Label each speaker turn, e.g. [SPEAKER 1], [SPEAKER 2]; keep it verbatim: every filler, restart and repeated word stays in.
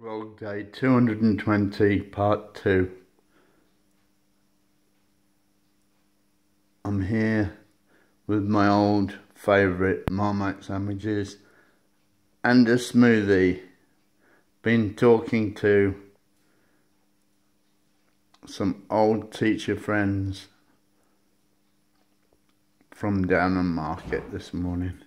[SPEAKER 1] Vlog day two hundred twenty, part two. I'm here with my old favourite Marmite sandwiches and a smoothie. Been talking to some old teacher friends from Downham Market this morning.